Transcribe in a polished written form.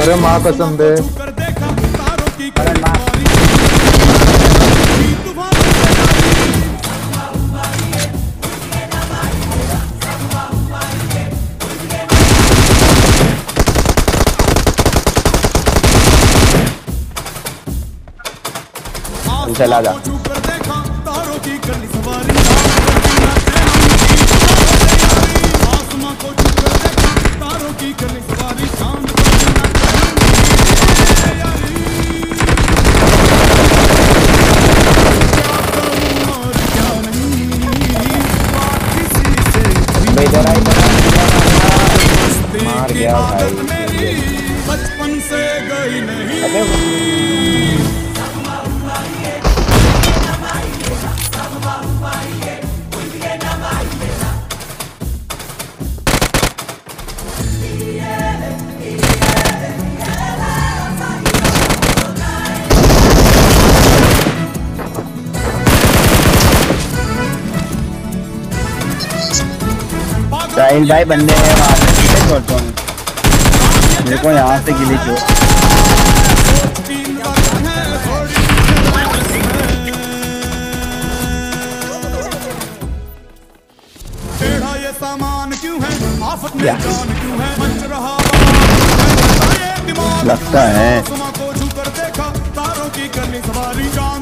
अरे माँ कसम बे। चला जा। मार गया भाई। बचपन से गई नहीं। साहिल भाई बंदे हैं वहाँ पे, छोड़ता हूँ मेरे को यहाँ से गिली क्यों। ये सामान क्यों है, आफत में जान क्यों है, मच रहा लगता है को छू कर देखा तारों की करनी सवारी।